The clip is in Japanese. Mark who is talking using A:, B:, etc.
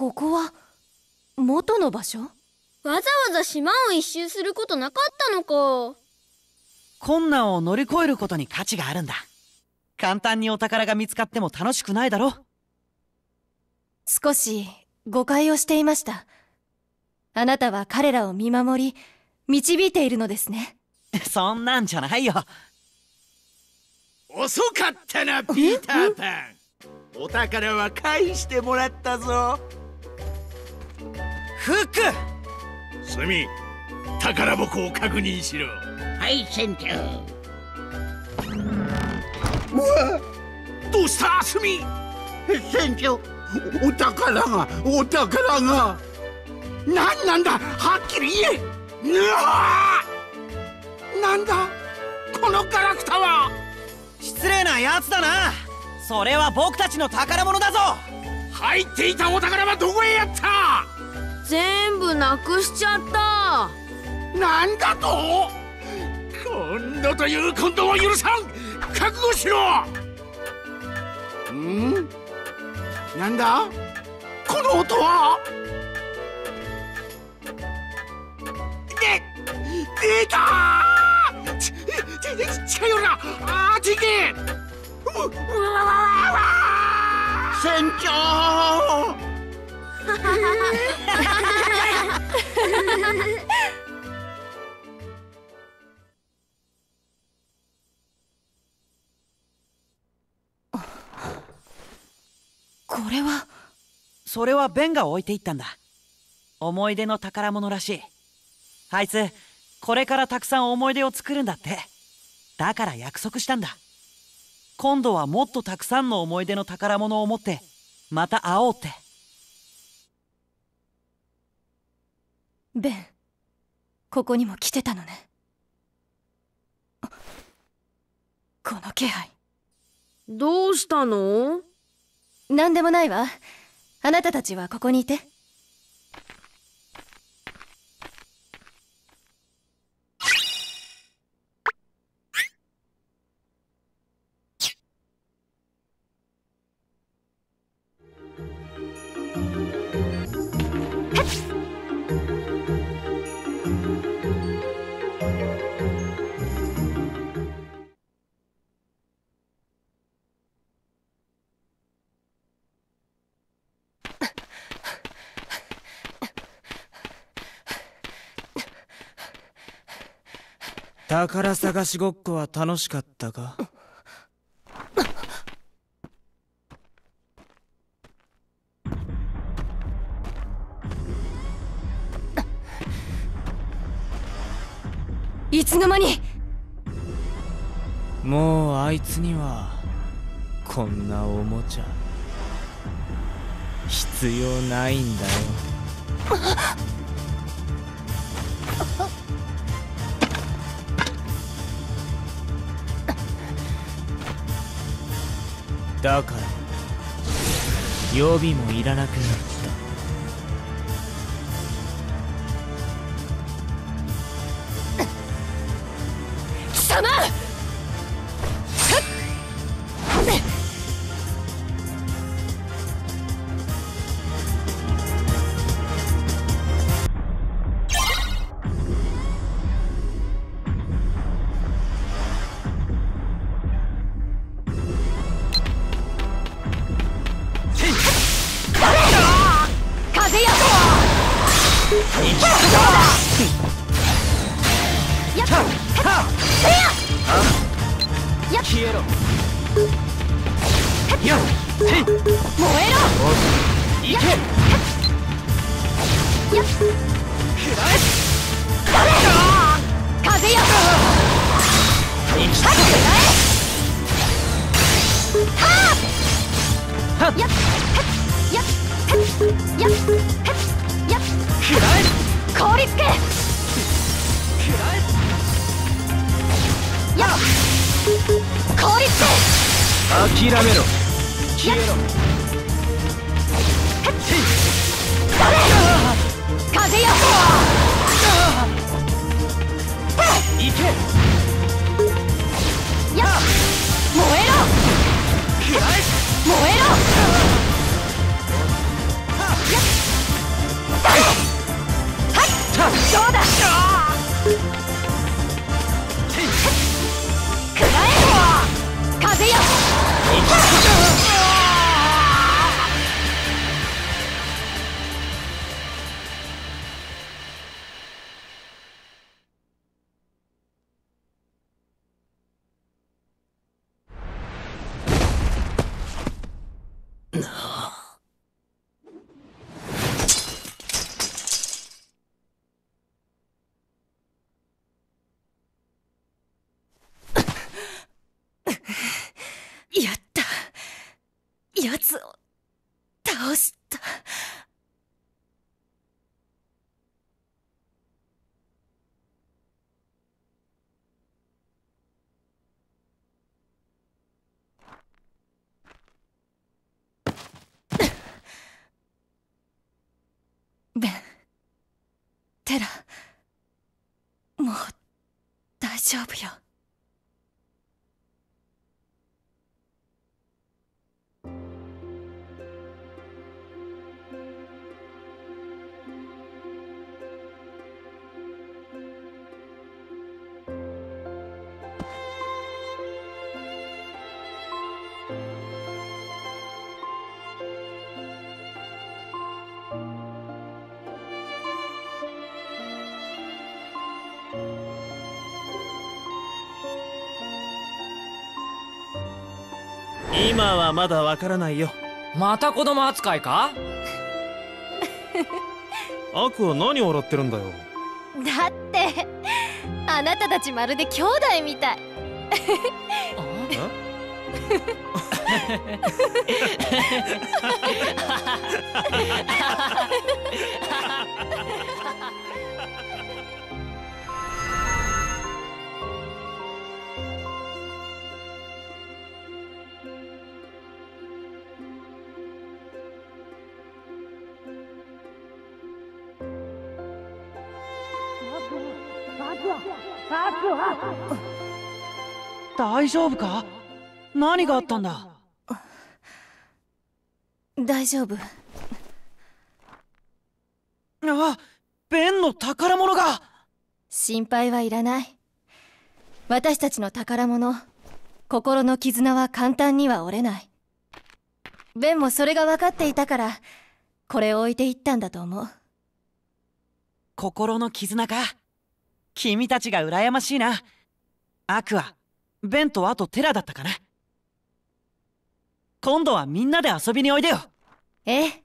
A: ここは元の場所？
B: わざわざ島を一周することなかったのか。
C: 困難を乗り越えることに価値があるんだ。簡単にお宝が見つかっても楽しくないだろ。
A: 少し誤解をしていました。あなたは彼らを見守り、導いているのですね。
C: そんなんじゃないよ。
D: 遅かったな、ピーターパン。お宝は返してもらったぞ。
C: フック！
D: スミ、宝箱を確認しろ。
E: はい、船長。
D: うわ！どうしたスミ？
E: 船長、
D: お宝が何なんだ、はっきり言え。うわ！なんだこのガラクタは。
C: 失礼なやつだな。それは僕たちの宝物だぞ。
D: 入っていたお宝はどこへやった？
B: 全部なくしちゃった。
D: なんだと？今度という今度は許さん。覚悟しろ。なんだこの音は。出たー！近寄るな。あっち行け。
E: 船長。
A: これは。
C: それはベンが置いていったんだ。思い出の宝物らしい。あいつこれからたくさん思い出を作るんだって。だから約束したんだ。今度はもっとたくさんの思い出の宝物を持ってまた会おうって。
A: ベン、ここにも来てたのね。この気配。
B: どうしたの？
A: なんでもないわ。あなたたちはここにいて。
F: 宝探しごっこは楽しかったか？
A: いつの間に。
F: もうあいつにはこんなおもちゃ必要ないんだよ。だから予備もいらなくなった。
A: 貴様！
C: 消えろ。
A: よっ、燃えろ。
C: いけ。
A: やっ、
C: くらえ。
A: 風よ。
C: 生き
A: くらえ。はあ。やっ、やっ、やっ、やっ、
C: くらえ。
A: 凍りつけ。
C: くらえ。
A: やっ、凍りつけ。
C: 諦めろ。消えろ。
A: 風よ。
C: いけ。
A: やっ、燃えろ。
C: くらえ。
A: 燃えろ。やっそうだ。くらえ風よ。やった。奴を倒した。ベン、テラ、もう大丈夫よ。
F: 今はまだわからないよ。
G: また子供扱いか？
F: アクは何笑ってるんだよ。
A: だってあなたたちまるで兄弟みたい。
C: 大丈夫か？何があったんだ？
A: 大丈夫。
C: あ、ベンの宝物が。
A: 心配はいらない。私たちの宝物、心の絆は簡単には折れない。ベンもそれが分かっていたからこれを置いていったんだと思う。
C: 心の絆か。君たちが羨ましいな。アクア、ベンとあとテラだったかな。今度はみんなで遊びにおいでよ。
A: ええ。